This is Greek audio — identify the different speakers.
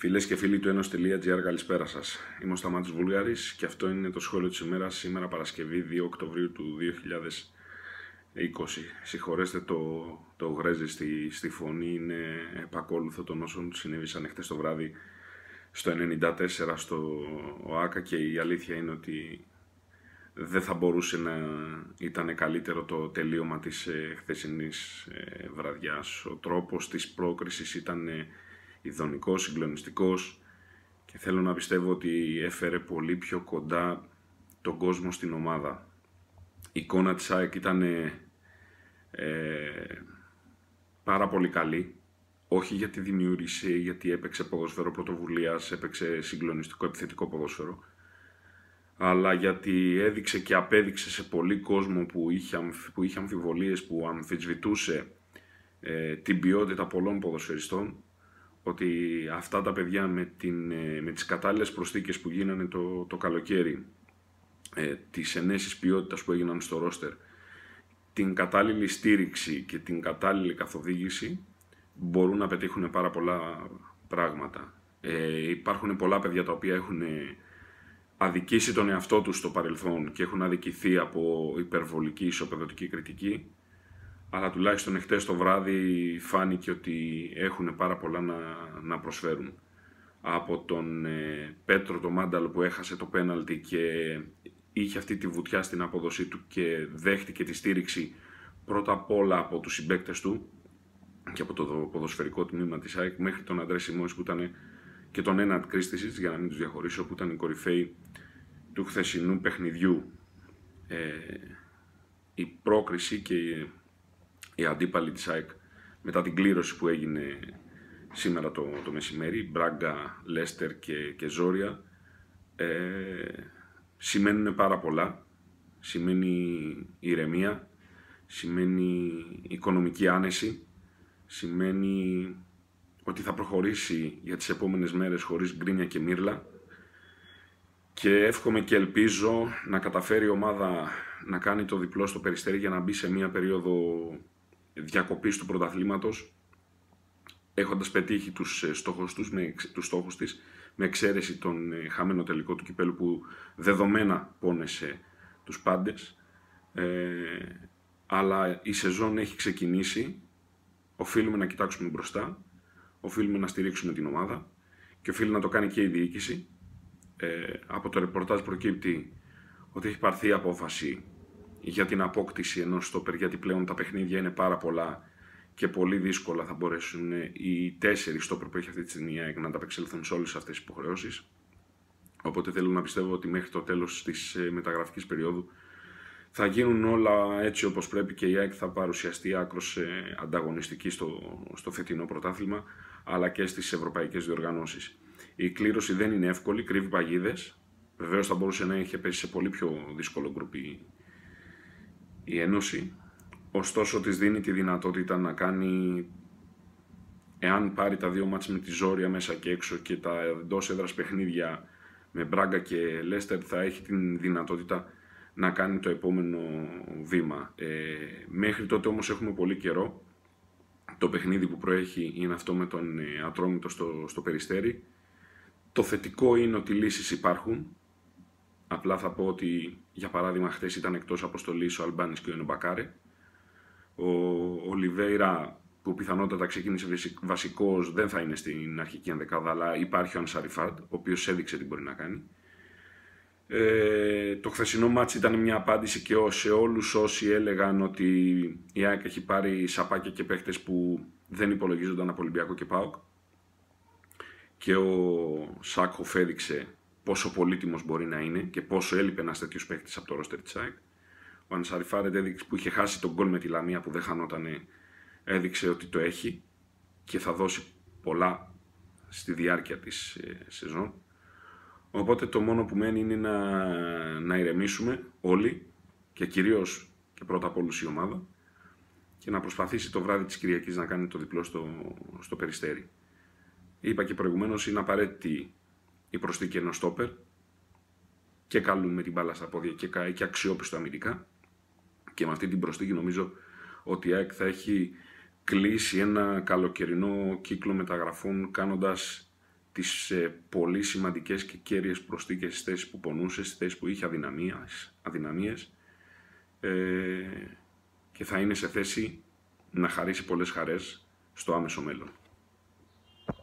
Speaker 1: Φίλες και φίλοι του Enos.gr, καλησπέρα σας. Είμαι ο Σταμάτης Βούλγαρης και αυτό είναι το σχόλιο της ημέρας, σήμερα Παρασκευή 2 Οκτωβρίου του 2020. Συγχωρέστε το γρέζι στη φωνή, είναι επακόλουθο των όσων συνέβησαν χτες το βράδυ στο 94 στο ΟΑΚΑ, και η αλήθεια είναι ότι δεν θα μπορούσε να ήταν καλύτερο το τελείωμα της χθεσινής βραδιάς. Ο τρόπος της πρόκρισης ήταν ειδονικός, συγκλονιστικός, και θέλω να πιστεύω ότι έφερε πολύ πιο κοντά τον κόσμο στην ομάδα. Η εικόνα της ΑΕΚ ήταν πάρα πολύ καλή, όχι γιατί δημιούργησε, γιατί έπαιξε ποδόσφαιρο πρωτοβουλίας, έπαιξε συγκλονιστικό επιθετικό ποδόσφαιρο, αλλά γιατί έδειξε και απέδειξε σε πολύ κόσμο που είχε αμφιβολίες, που αμφισβητούσε την ποιότητα πολλών ποδοσφαιριστών, ότι αυτά τα παιδιά με τις κατάλληλες προσθήκες που γίνανε το καλοκαίρι, τις ενέσεις ποιότητας που έγιναν στο ρόστερ, την κατάλληλη στήριξη και την κατάλληλη καθοδήγηση, μπορούν να πετύχουν πάρα πολλά πράγματα. Υπάρχουν πολλά παιδιά τα οποία έχουν αδικήσει τον εαυτό τους στο παρελθόν και έχουν αδικηθεί από υπερβολική ισοπεδωτική κριτική, αλλά τουλάχιστον χτες το βράδυ φάνηκε ότι έχουν πάρα πολλά να προσφέρουν. Από τον Πέτρο το Μάνταλο που έχασε το πέναλτι και είχε αυτή τη βουτιά στην απόδοσή του και δέχτηκε τη στήριξη πρώτα απ' όλα από τους συμπαίκτες του και από το ποδοσφαιρικό τμήμα της ΑΕΚ, μέχρι τον Αντρέ Σιμώνης που ήταν, και τον Έναντ Κρίστησιτς, για να μην τους διαχωρίσω, που ήταν οι κορυφαίοι του χθεσινού παιχνιδιού. Η πρόκριση και οι αντίπαλοι της ΑΕΚ, μετά την κλήρωση που έγινε σήμερα το μεσημέρι, Μπράγκα, Λέστερ και Ζόρια, σημαίνουν πάρα πολλά. Σημαίνει ηρεμία, σημαίνει οικονομική άνεση, σημαίνει ότι θα προχωρήσει για τις επόμενες μέρες χωρίς γκρίνια και μύρλα, και εύχομαι και ελπίζω να καταφέρει η ομάδα να κάνει το διπλό στο Περιστέρι για να μπει σε μια περίοδο διακοπής του πρωταθλήματος, έχοντας πετύχει τους στόχους της, με εξαίρεση τον χαμένο τελικό του κυπέλου που δεδομένα πόνεσε τους πάντες, αλλά η σεζόν έχει ξεκινήσει, οφείλουμε να κοιτάξουμε μπροστά, οφείλουμε να στηρίξουμε την ομάδα και οφείλει να το κάνει και η διοίκηση. Από το ρεπορτάζ προκύπτει ότι έχει πάρθει απόφαση για την απόκτηση ενός στόπερ, γιατί πλέον τα παιχνίδια είναι πάρα πολλά και πολύ δύσκολα θα μπορέσουν οι 4 στόπερ που έχει αυτή τη στιγμή να ανταπεξέλθουν σε όλες αυτές τις υποχρεώσεις. Οπότε θέλω να πιστεύω ότι μέχρι το τέλος της μεταγραφικής περίοδου θα γίνουν όλα έτσι όπως πρέπει και η ΑΕΚ θα παρουσιαστεί άκρως ανταγωνιστική στο φετινό πρωτάθλημα, αλλά και στις ευρωπαϊκές διοργανώσεις. Η κλήρωση δεν είναι εύκολη, κρύβει παγίδες. Βεβαίως θα μπορούσε να είχε πέσει σε πολύ πιο δύσκολο γκρουπ η Ένωση. Ωστόσο της δίνει τη δυνατότητα να κάνει, εάν πάρει τα 2 μάτς με τη Ζόρια μέσα και έξω και τα εντός έδρας παιχνίδια με Μπράγκα και Λέστερ, θα έχει την δυνατότητα να κάνει το επόμενο βήμα. Μέχρι τότε όμως έχουμε πολύ καιρό. Το παιχνίδι που προέχει είναι αυτό με τον Ατρόμητο στο Περιστέρι. Το θετικό είναι ότι λύσεις υπάρχουν. Απλά θα πω ότι, για παράδειγμα, χθες ήταν εκτός αποστολής ο Αλμπάνης και ο Ενομπακάρε. Ο Ολιβέιρα, που πιθανότατα ξεκίνησε βασικός, δεν θα είναι στην αρχική ενδεκάδα, αλλά υπάρχει ο Ανσαριφάρντ, ο οποίος έδειξε τι μπορεί να κάνει. Το χθεσινό μάτς ήταν μια απάντηση και σε όλους όσοι έλεγαν ότι η ΑΕΚ έχει πάρει σαπάκια και παίχτες που δεν υπολογίζονταν από Ολυμπιακό και ΠΑΟΚ. Και ο Σάκχοφ έδειξε πόσο πολύτιμος μπορεί να είναι και πόσο έλειπε ένας τέτοιος παίχτης από το ρόστερ της ΑΕΚ. Ο Ανσαριφάρντ έδειξε, που είχε χάσει τον γκολ με τη Λαμία που δεν χανότανε, έδειξε ότι το έχει και θα δώσει πολλά στη διάρκεια της σεζόν. Οπότε το μόνο που μένει είναι να ηρεμήσουμε όλοι, και κυρίως και πρώτα απ' όλους η ομάδα, και να προσπαθήσει το βράδυ της Κυριακής να κάνει το διπλό στο Περιστέρι. Είπα και προηγουμένως, είναι απαραίτητη η προσθήκη ενός στόπερ, και καλούν με την μπάλα στα πόδια και αξιόπιστο αμυντικά, και με αυτή την προσθήκη νομίζω ότι η ΑΕΚ θα έχει κλείσει ένα καλοκαιρινό κύκλο μεταγραφών, κάνοντας τις πολύ σημαντικές και κέρυες προσθήκες στις θέσεις που πονούσε, στις θέσεις που είχε αδυναμίες, και θα είναι σε θέση να χαρίσει πολλές χαρές στο άμεσο μέλλον.